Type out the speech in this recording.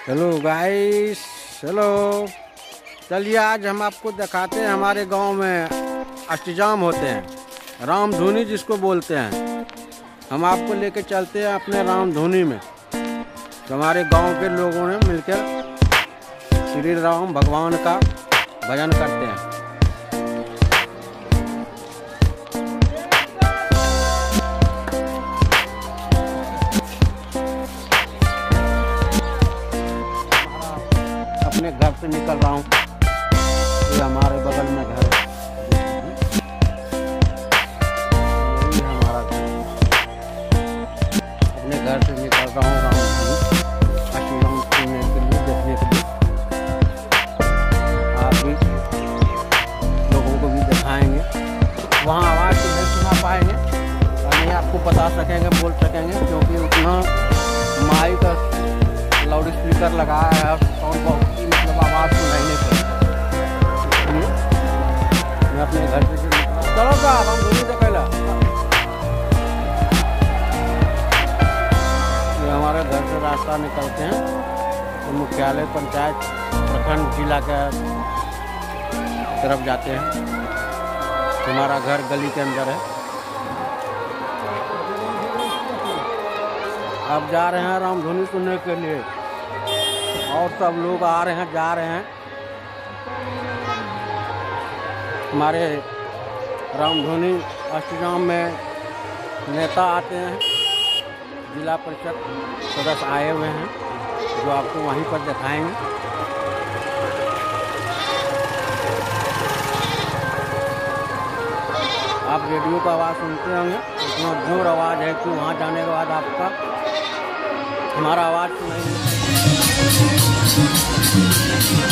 Hello guys, hello. चलिए आज हम आपको दिखाते हैं हमारे गांव में अष्टजाम होते हैं, रामधुनी जिसको बोलते हैं। हम आपको लेके चलते हैं अपने रामधुनी में। तो हमारे गांव के लोगों ने मिलकर श्री राम भगवान का भजन करते हैं। अपने घर से निकल रहा हूँ, ये हमारे बगल में घर है, यही है हमारा घर। अपने घर से निकल रहा हूँ रामधुनी अष्टजाम सुनने के लिए, देखने के लिए। आप भी लोगों को भी दिखाएंगे। वहाँ आवाज़ तो नहीं सुना पाएंगे और नहीं आपको बता सकेंगे, बोल सकेंगे, क्योंकि उतना माइक का लाउड स्पीकर लगाया है, साउंड बॉक्स की मतलब आवाज़ सुनाई नहीं पड़ती। मैं अपने घर से चलो का रामधुनी देखेला। ये हमारे घर से रास्ता निकलते हैं तो मुख्यालय पंचायत प्रखंड जिला के तरफ जाते हैं। हमारा घर गली के अंदर है। अब जा रहे हैं रामधुनी सुनने के लिए और सब लोग आ रहे हैं, जा रहे हैं। हमारे रामधुनी अष्टजाम में नेता आते हैं, जिला परिषद सदस्य आए हुए हैं जो आपको वहीं पर दिखाएंगे। आप रेडियो का आवाज़ सुनते होंगे, इतना जोर आवाज़ है कि वहाँ जाने के बाद आपका हमारा आवाज़ सुनाई नहीं।